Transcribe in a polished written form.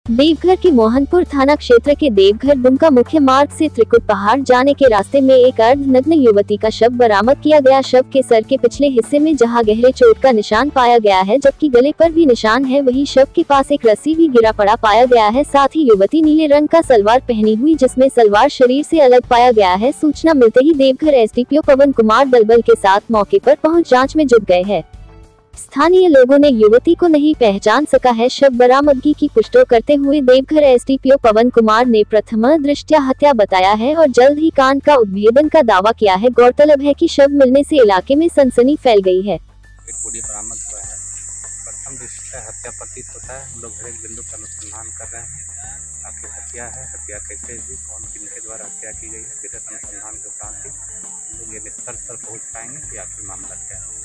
देवघर के मोहनपुर थाना क्षेत्र के देवघर दुमका मुख्य मार्ग से त्रिकुट पहाड़ जाने के रास्ते में एक अर्धनग्न युवती का शव बरामद किया गया। शव के सर के पिछले हिस्से में जहां गहरे चोट का निशान पाया गया है, जबकि गले पर भी निशान है, वहीं शव के पास एक रस्सी भी गिरा पड़ा पाया गया है। साथ ही युवती नीले रंग का सलवार पहनी हुई, जिसमें सलवार शरीर से अलग पाया गया है। सूचना मिलते ही देवघर एसडीपीओ पवन कुमार दलबल के साथ मौके पर पहुँच जाँच में जुट गए हैं। स्थानीय लोगों ने युवती को नहीं पहचान सका है। शव बरामदगी की पुष्टि करते हुए देवघर एसडीपीओ पवन कुमार ने प्रथम दृष्टया हत्या बताया है और जल्द ही कांड का उद्भेदन का दावा किया है। गौरतलब है कि शव मिलने से इलाके में सनसनी फैल गई है। बॉडी बरामद हुआ है। प्रथम दृष्टया हत्या प्रतीत होता है। हम लोग हर एक बिंदु का अनुसंधान कर रहे हैं। आखिर हत्या है, हत्या कैसे हुई, कौन किनके द्वारा हत्या की गई है, विधिक अनुसंधान के साथ ही हम लोग ये निष्कर्ष पर पहुँच पाएंगे कि आखिर मामला क्या है।